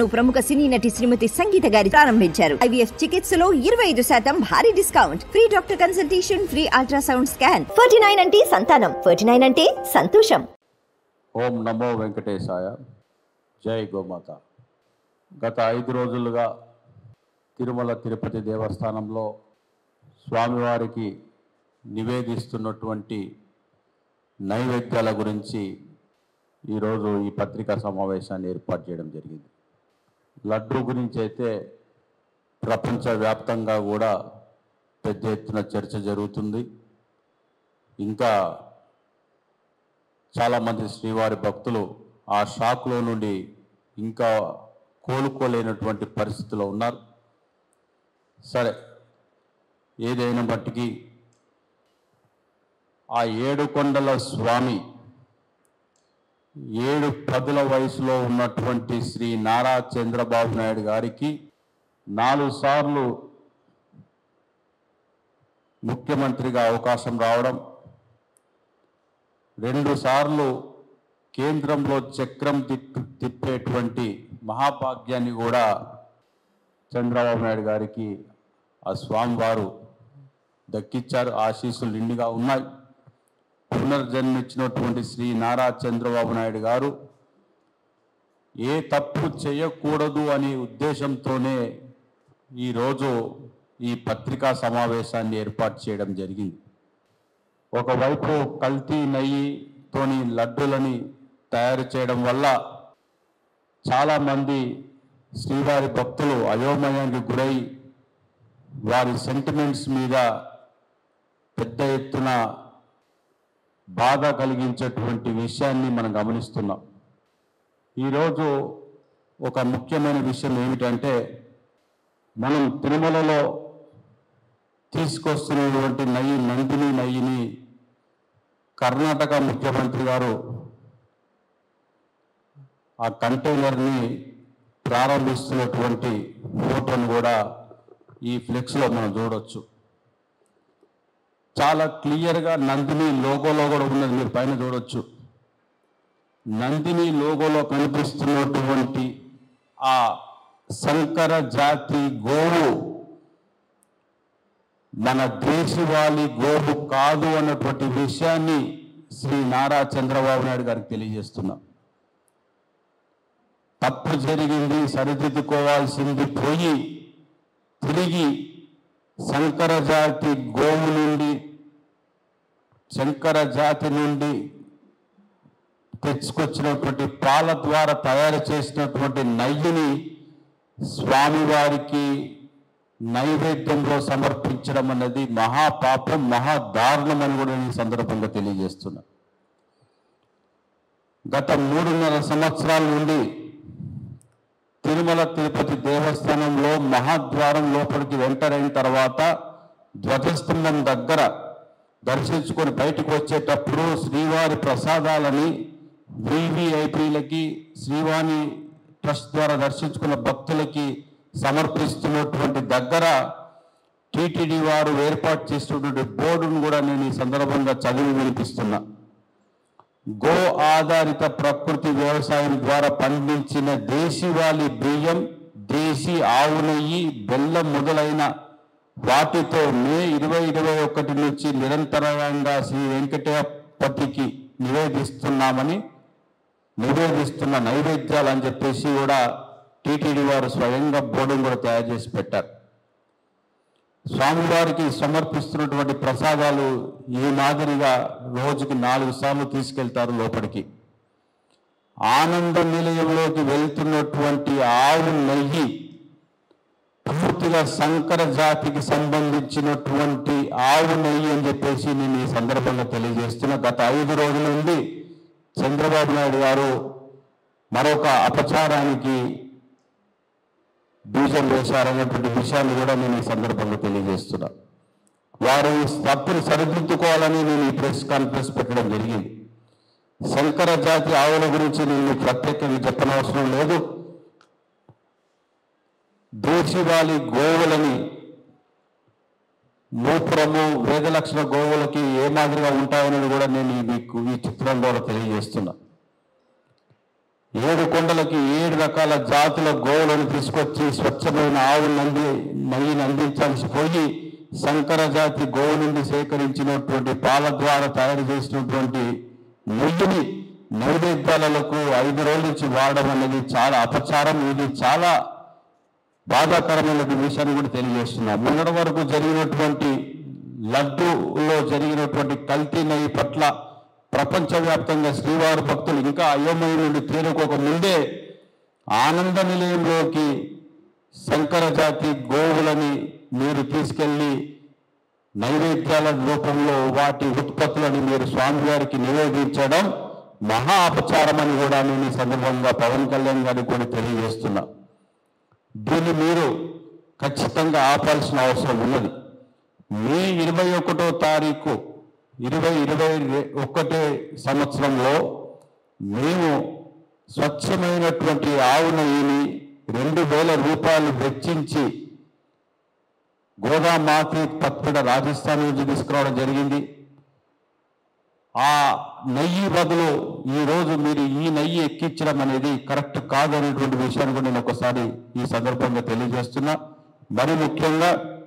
ప్రముఖ సినీ నటి శ్రీమతి సంగీత గారి ప్రారంభించారు. ఐవీఎఫ్ చికిత్సలో 25% భారీ discount, free doctor consultation, free ultrasound scan. 49 అంటే సంతానం, 49 అంటే సంతోషం. ఓం నమో వెంకటేశాయ. జై గోమాత. గత 5 రోజులుగా తిరుమల తిరుపతి దేవస్థానంలో స్వామివారికి నివేదిస్తున్నటువంటి నైవేద్యాల గురించి ఈరోజు ఈ పత్రికా సమావేశాన్ని ఏర్పాటు చేయడం జరిగింది. లడ్డు గురించి అయితే ప్రపంచవ్యాప్తంగా కూడా పెద్ద ఎత్తున చర్చ జరుగుతుంది. ఇంకా చాలామంది శ్రీవారి భక్తులు ఆ షాక్లో నుండి ఇంకా కోలుకోలేనటువంటి పరిస్థితిలో ఉన్నారు. సరే, ఏదైనా బట్టికి ఆ 7 కొండల స్వామి 7 పదుల వయసులో ఉన్నటువంటి శ్రీ నారా చంద్రబాబు నాయుడు గారికి 4 సార్లు ముఖ్యమంత్రిగా అవకాశం రావడం, 2 సార్లు కేంద్రంలో చక్రం తిప్పేటువంటి మహాభాగ్యాన్ని కూడా చంద్రబాబు నాయుడు గారికి ఆ స్వామివారు దక్కించారు. ఆశీస్సులు నిండుగా ఉన్నాయి. పునర్జన్మించినటువంటి శ్రీ నారా చంద్రబాబు నాయుడు గారు ఏ తప్పు చేయకూడదు అనే ఉద్దేశంతోనే ఈరోజు ఈ పత్రికా సమావేశాన్ని ఏర్పాటు చేయడం జరిగింది. ఒకవైపు కల్తీ నెయ్యితోని లడ్డులని తయారు చేయడం వల్ల చాలామంది శ్రీవారి భక్తులు అయోమయానికి గురై వారి సెంటిమెంట్స్ మీద పెద్ద ఎత్తున బాధ కలిగించేటువంటి విషయాన్ని మనం గమనిస్తున్నాం. ఈరోజు ఒక ముఖ్యమైన విషయం ఏమిటంటే, మనం తిరుమలలో తీసుకొస్తున్నటువంటి నందిని నెయ్యిని కర్ణాటక ముఖ్యమంత్రి గారు ఆ కంటైనర్ని ప్రారంభిస్తున్నటువంటి ఫోటోను కూడా ఈ ఫ్లెక్స్లో మనం చూడవచ్చు. చాలా క్లియర్గా నందిని లోగోలో కూడా ఉన్నది, మీరు పైన చూడవచ్చు. నందిని లోగోలో కనిపిస్తున్నటువంటి ఆ సంకర జాతి గోవు మన దేశవాళీ గోవు కాదు అన్నటువంటి విషయాన్ని శ్రీ నారా చంద్రబాబు నాయుడు గారికి తెలియజేస్తున్నాం. తప్పు జరిగింది, సరిదిద్దుకోవాల్సింది పోయి తిరిగి సంకర జాతి గోవు నుండి, శంకర జాతి నుండి తెచ్చుకొచ్చినటువంటి పాల ద్వారా తయారు చేసినటువంటి నెయ్యిని స్వామివారికి నైవేద్యంలో సమర్పించడం అన్నది మహాపాపం, మహాదారుణం అని కూడా ఈ సందర్భంగా తెలియజేస్తున్నా. గత 3.5 సంవత్సరాల నుండి తిరుమల తిరుపతి దేవస్థానంలో మహాద్వారం లోపలికి ఎంటర్ అయిన తర్వాత ధ్వజస్తంభం దగ్గర దర్శించుకొని బయటకు వచ్చేటప్పుడు శ్రీవారి ప్రసాదాలని వివిఐపీలకి, శ్రీవాణి ట్రస్ట్ ద్వారా దర్శించుకున్న భక్తులకి సమర్పిస్తున్నటువంటి దగ్గర టీటీడీ వారు ఏర్పాటు చేసినటువంటి బోర్డును కూడా నేను ఈ సందర్భంగా చదివి వినిపిస్తున్నా. గో ఆధారిత ప్రకృతి వ్యవసాయం ద్వారా పండించిన దేశీవాళీ బియ్యం, దేశీ ఆవు నెయ్యి, బెల్లం మొదలైన వాటితో మే 2021 నుంచి నిరంతరంగా శ్రీ వెంకటేపతికి నివేదిస్తున్న నైవేద్యాలు అని చెప్పేసి కూడా టీటీడీ వారు స్వయంగా బోర్డును కూడా తయారు చేసి పెట్టారు. స్వామివారికి సమర్పిస్తున్నటువంటి ప్రసాదాలు ఈ మాదిరిగా రోజుకి 4 సార్లు తీసుకెళ్తారు లోపలికి. ఆనంద నిలయంలోకి వెళ్తున్నటువంటి ఆవు నెయ్యి పూర్తిగా సంకర జాతికి సంబంధించినటువంటి ఆవు నెయ్యి అని చెప్పేసి నేను ఈ సందర్భంగా తెలియజేస్తున్నా. గత 5 రోజుల నుండి చంద్రబాబు నాయుడు గారు మరొక అపచారానికి బీజం వేశారనేటువంటి విషయాన్ని కూడా నేను ఈ సందర్భంగా తెలియజేస్తున్నా. వారు తప్పుని సరిదిద్దుకోవాలని నేను ఈ ప్రెస్ కాన్ఫరెన్స్ పెట్టడం జరిగింది. శంకర జాతి ఆవుల గురించి నేను ప్రత్యేకంగా చెప్పనవసరం లేదు. దేశీవాళీ గోవులని మూపురము, వేదలక్షణ గోవులకి ఏ మాదిరిగా ఉంటాయనేది కూడా నేను మీకు ఈ చిత్రం ద్వారా తెలియజేస్తున్నా. 7 కొండలకి 7 రకాల జాతుల గోవులను తీసుకొచ్చి స్వచ్ఛమైన ఆవు నెయ్యిని అందించాల్సి పోయి సంకర జాతి గోవు నుండి సేకరించినటువంటి పాల ద్వారా తయారు చేసినటువంటి నెయ్యిని నైవేద్యాలకు 5 రోజుల నుంచి వాడడం అనేది చాలా అపచారం. ఇది చాలా బాధాకరమైనటువంటి విషయాన్ని కూడా తెలియజేస్తున్నాం. మొన్నటి వరకు జరిగినటువంటి లడ్డూలో జరిగినటువంటి కల్తీ నెయ్యి పట్ల ప్రపంచవ్యాప్తంగా శ్రీవారి భక్తులు ఇంకా అయోమయం నుండి తేరుకోక ముందే ఆనంద నిలయంలోకి శంకర జాతి గోవులని మీరు తీసుకెళ్లి నైవేద్యాల రూపంలో వాటి ఉత్పత్తులను మీరు స్వామివారికి నివేదించడం మహా అపచారం అని కూడా నేను ఈ సందర్భంగా పవన్ కళ్యాణ్ గారికి కూడా తెలియజేస్తున్నా. దీన్ని మీరు ఖచ్చితంగా ఆపాల్సిన అవసరం ఉన్నది. మే 21వ తారీఖు 2021 సంవత్సరంలో మేము స్వచ్ఛమైనటువంటి ఆవు నెయ్యిని 2,000 రూపాయలు వెచ్చించి గోదామాతి పత్రిక రాజస్థాన్ నుంచి తీసుకురావడం జరిగింది. ఆ నెయ్యి బదులు ఈరోజు మీరు ఈ నెయ్యి ఎక్కించడం అనేది కరెక్ట్ కాదనేటువంటి విషయాన్ని కూడా నేను ఒకసారి ఈ సందర్భంగా తెలియజేస్తున్నా. మరి ముఖ్యంగా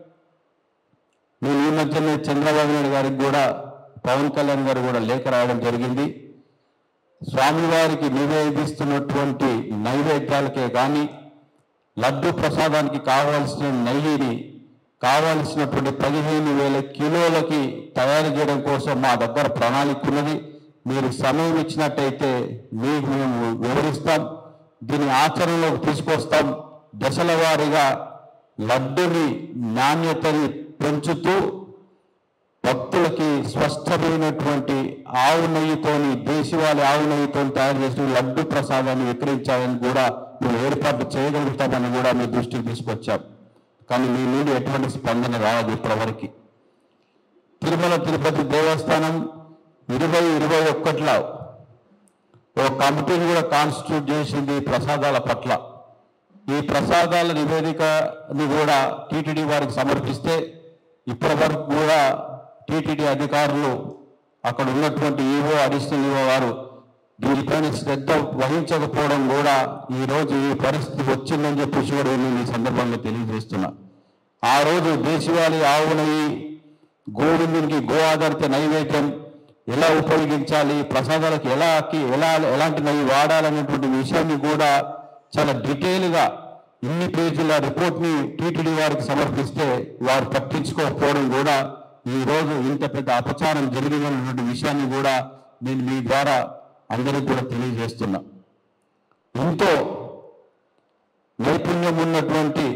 నేను ఈ మధ్యనే చంద్రబాబు నాయుడు గారికి కూడా పవన్ కళ్యాణ్ గారు కూడా లేఖ రాయడం జరిగింది. స్వామివారికి నివేదిస్తున్నటువంటి నైవేద్యాలకే కానీ లడ్డు ప్రసాదానికి కావాల్సిన నెయ్యిని కావాల్సినటువంటి 15,000 కిలోలకి తయారు చేయడం కోసం మా దగ్గర ప్రణాళిక ఉన్నది. మీరు సమయం ఇచ్చినట్టయితే మీకు మేము వివరిస్తాం, దీని ఆచరణలోకి తీసుకొస్తాం. దశల వారీగా లడ్డుని నాణ్యతని పెంచుతూ భక్తులకి స్పష్టమైనటువంటి ఆవు నెయ్యితోని దేశవాళీ ఆవు నెయ్యితో తయారు చేసిన లడ్డు ప్రసాదాన్ని విక్రయించాలని కూడా మేము ఏర్పాటు చేయగలుగుతామని కూడా మీ దృష్టికి తీసుకొచ్చాం. కానీ మీ నుండి ఎటువంటి స్పందన రాదు ఇప్పటివరకు. తిరుమల తిరుపతి దేవస్థానం 2021లో ఒక కమిటీని కూడా కాన్స్టిట్యూట్ చేసింది ప్రసాదాల పట్ల. ఈ ప్రసాదాల నివేదికని కూడా టీటీడీ వారికి సమర్పిస్తే ఇప్పటి వరకు కూడా టీటీడీ అధికారులు అక్కడ ఉన్నటువంటి ఈవో అడిషనల్ ఈవో వారు దీనిపైన శ్రద్ధ వహించకపోవడం కూడా ఈరోజు ఈ పరిస్థితి వచ్చిందని చెప్పేసి కూడా నేను ఈ సందర్భంగా తెలియజేస్తున్నా. ఆ రోజు దేశవాళీ ఆవు నెయ్యి గోవిందునికి గో ఆధారిత నైవేద్యం ఎలా ఉపయోగించాలి, ప్రసాదాలకు ఎలాంటి నెయ్యి వాడాలనేటువంటి విషయాన్ని కూడా చాలా డీటెయిల్గా ఇన్ని పేజీల రిపోర్ట్ని టీటీడీ వారికి సమర్పిస్తే వారు పట్టించుకోకపోవడం కూడా ఈరోజు ఇంత పెద్ద అపచారం జరిగిందన్నటువంటి విషయాన్ని కూడా నేను మీ ద్వారా అందరికీ కూడా తెలియజేస్తున్నా. ఎంతో నైపుణ్యం ఉన్నటువంటి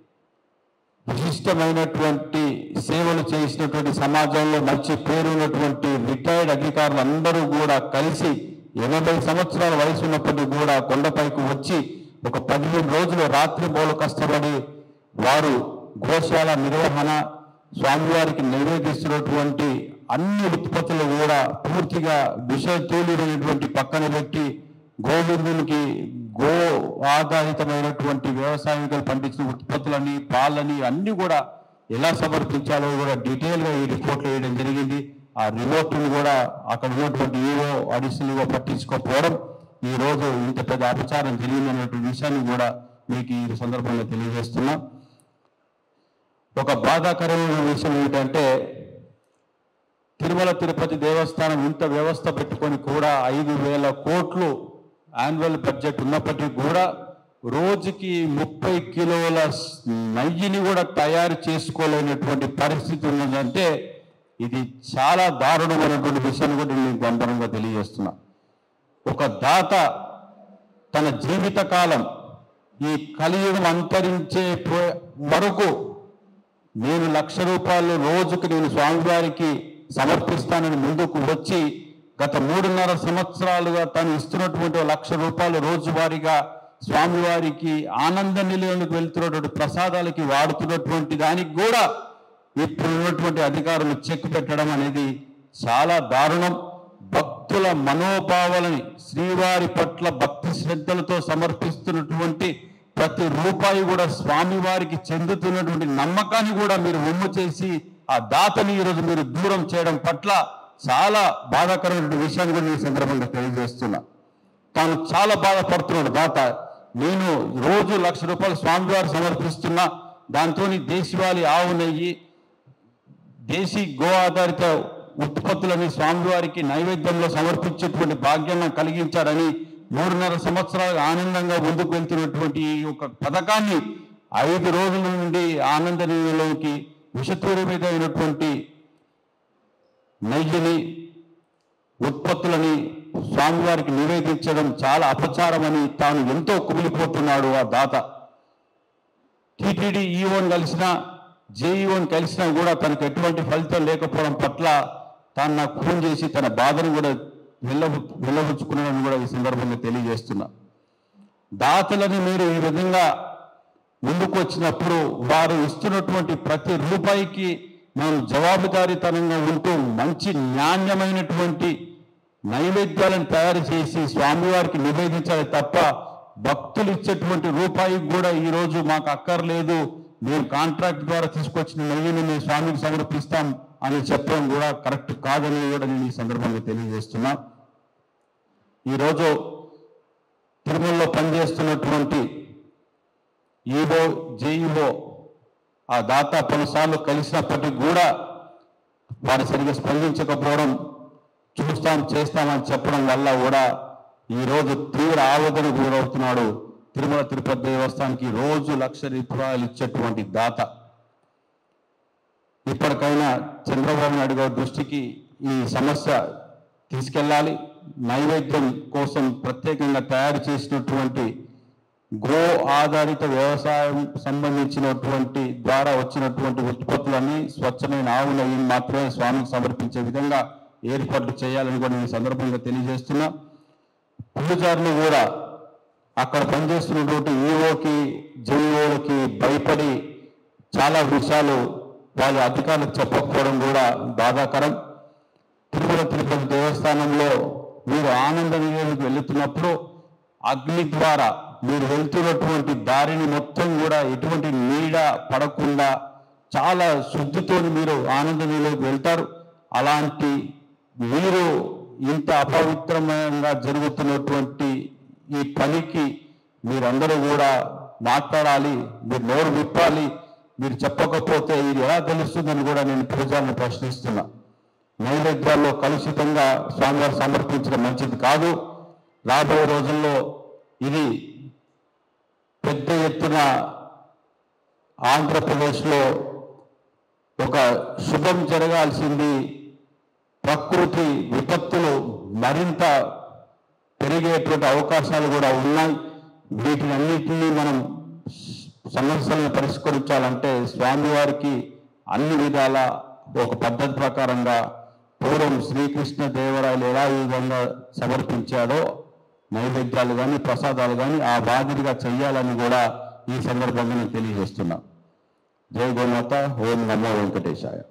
విశిష్టమైనటువంటి సేవలు చేసినటువంటి సమాజంలో మంచి పేరున్నటువంటి రిటైర్డ్ అధికారులు అందరూ కూడా కలిసి 80 సంవత్సరాల వయసు ఉన్నప్పటికీ కూడా కొండపైకి వచ్చి ఒక 15 రోజులు రాత్రి బోలు కష్టపడి వారు గోశాల నిర్వహణ స్వామివారికి నివేదిస్తున్నటువంటి అన్ని ఉత్పత్తులు కూడా పూర్తిగా విషతూలినటువంటి పక్కన పెట్టి గోవిందునికి గో ఆధారితమైనటువంటి వ్యవసాయికులు పండించిన ఉత్పత్తులని పాలని అన్ని కూడా ఎలా సమర్పించాలో కూడా డీటెయిల్గా ఈ రిపోర్ట్లు వేయడం జరిగింది. ఆ రిపోర్ట్ని కూడా అక్కడ ఉన్నటువంటి ఈవో అడిషనల్గా పట్టించుకోకపోవడం ఈరోజు ఇంత పెద్ద అపచారం జరిగిందనేటువంటి విషయాన్ని కూడా మీకు ఈ సందర్భంగా తెలియజేస్తున్నా. ఒక బాధాకరమైన విషయం ఏంటంటే తిరుమల తిరుపతి దేవస్థానం ఇంత వ్యవస్థ పెట్టుకొని కూడా 5,000 కోట్లు యాన్యువల్ బడ్జెట్ ఉన్నప్పటికీ కూడా రోజుకి 30 కిలోల నెయ్యిని కూడా తయారు చేసుకోలేనటువంటి పరిస్థితి ఉన్నదంటే ఇది చాలా దారుణమైనటువంటి విషయాన్ని కూడా నేను గంభీరంగా తెలియజేస్తున్నా. ఒక దాత తన జీవితకాలం ఈ కలియుగం అంతరించే వరకు నేను 1,00,000 రూపాయలు రోజుకు నేను స్వామివారికి సమర్పిస్తానని ముందుకు వచ్చి గత 3.5 సంవత్సరాలుగా తను ఇస్తున్నటువంటి 1,00,000 రూపాయలు రోజువారీగా స్వామివారికి ఆనంద నిలయంలోకి వెళ్తున్నటువంటి ప్రసాదాలకి వాడుతున్నటువంటి దానికి కూడా ఇప్పుడు ఉన్నటువంటి అధికారులు చెక్ పెట్టడం అనేది చాలా దారుణం. భక్తుల మనోభావాలని శ్రీవారి పట్ల భక్తి శ్రద్ధలతో సమర్పిస్తున్నటువంటి ప్రతి రూపాయి కూడా స్వామివారికి చెందుతున్నటువంటి నమ్మకాన్ని కూడా మీరు ఉమ్ము చేసి ఆ దాతని ఈరోజు మీరు దూరం చేయడం పట్ల చాలా బాధాకరమైన విషయాన్ని కూడా ఈ సందర్భంగా తెలియజేస్తున్నా. తాను చాలా బాధపడుతున్నాడు దాత. నేను రోజు ₹1,00,000 స్వామివారు సమర్పిస్తున్నా, దాంతో దేశవాళీ ఆవు నెయ్యి, దేశీ గో ఆధారిత ఉత్పత్తులని స్వామివారికి నైవేద్యంలో సమర్పించేటువంటి భాగ్యాన్ని కలిగించాడని 3.5 సంవత్సరాలు ఆనందంగా ముందుకు వెళ్తున్నటువంటి ఈ యొక్క పథకాన్ని 5 రోజుల నుండి ఆనందనీయంలోకి విషతూరమైనటువంటి నెయ్యిని ఉత్పత్తులని స్వామివారికి నివేదించడం చాలా అపచారమని తాను ఎంతో కుమిలిపోతున్నాడు ఆ దాత. టీటీడీ ఈఓని కలిసినా, జేఈఓని కలిసినా కూడా తనకు ఎటువంటి ఫలితం లేకపోవడం పట్ల తాను నాకు ఫోన్ చేసి తన బాధను కూడా వెళ్ళబుచ్చుకున్నాడని కూడా ఈ సందర్భంగా తెలియజేస్తున్నా. దాతలని మీరు ఈ విధంగా ముందుకు వచ్చినప్పుడు వారు ఇస్తున్నటువంటి ప్రతి రూపాయికి మనం జవాబుదారీతనంగా ఉంటూ మంచి నాణ్యమైనటువంటి నైవేద్యాలను తయారు చేసి స్వామివారికి నివేదించాలి తప్ప భక్తులు ఇచ్చేటువంటి రూపాయికి కూడా ఈరోజు మాకు అక్కర్లేదు, మేము కాంట్రాక్ట్ ద్వారా తీసుకొచ్చిన నెయ్యిని మేము స్వామికి సమర్పిస్తాం అని చెప్పడం కూడా కరెక్ట్ కాదని కూడా నేను ఈ సందర్భంగా తెలియజేస్తున్నా. ఈరోజు తిరుమలలో పనిచేస్తున్నటువంటి ఈఓ, జేఈఓ ఆ దాత పలుసార్లు కలిసినప్పటికీ కూడా వారు సరిగ్గా స్పందించకపోవడం, చేస్తామని చెప్పడం వల్ల కూడా ఈరోజు తీవ్ర ఆవేదనకు గురవుతున్నాడు. తిరుమల తిరుపతి దేవస్థానానికి రోజు ₹1,00,000 ఇచ్చేటువంటి దాత. ఇప్పటికైనా చంద్రబాబు నాయుడు గారి దృష్టికి ఈ సమస్య తీసుకెళ్ళాలి. నైవేద్యం కోసం ప్రత్యేకంగా తయారు చేసినటువంటి గో ఆధారిత వ్యవసాయం సంబంధించినటువంటి ద్వారా వచ్చినటువంటి ఉత్పత్తులన్నీ స్వచ్ఛమైన ఆవు నెయ్యిని మాత్రమే స్వామికి సమర్పించే విధంగా ఏర్పాట్లు చేయాలని కూడా నేను సందర్భంగా తెలియజేస్తున్నా. పూజారులు కూడా అక్కడ పనిచేస్తున్నటువంటి ఈఓకి, జేఈఓలకి భయపడి చాలా విషయాలు వాళ్ళ అధికారులకు చెప్పకపోవడం కూడా బాధాకరం. తిరుమల తిరుపతి దేవస్థానంలో మీరు ఆనంద నిలయానికి వెళుతున్నప్పుడు అగ్ని ద్వారా మీరు వెళ్తున్నటువంటి దారిని మొత్తం కూడా ఎటువంటి నీడ పడకుండా చాలా శుద్ధితో మీరు ఆనంద నిలయానికి వెళ్తారు. అలాంటి మీరు ఇంత అపవిత్రమంగా జరుగుతున్నటువంటి ఈ పనికి మీరందరూ కూడా మాట్లాడాలి, మీరు నోరు విప్పాలి. మీరు చెప్పకపోతే ఇది ఎలా తెలుస్తుందని కూడా నేను పూజారులను ప్రశ్నిస్తున్నా. నైవేద్యాల్లో కలుషితంగా స్వామివారు సమర్పించడం మంచిది కాదు. రాబోయే రోజుల్లో ఇది పెద్ద ఎత్తున ఆంధ్రప్రదేశ్లో ఒక శుభం జరగాల్సింది. ప్రకృతి విపత్తులు మరింత పెరిగేటువంటి అవకాశాలు కూడా ఉన్నాయి. వీటిని అన్నింటినీ మనం సమస్యలను పరిష్కరించాలంటే స్వామివారికి అన్ని విధాల ఒక పద్ధతి ప్రకారంగా పూర్వం శ్రీకృష్ణ దేవరాయలు ఎలా ఈ విధంగా సమర్పించాడో నైవేద్యాలు కానీ ప్రసాదాలు కానీ ఆ బాధ్యతగా చెయ్యాలని కూడా ఈ సందర్భంగా నేను తెలియజేస్తున్నా. జై గోమాత. ఓం నమో వెంకటేశాయ.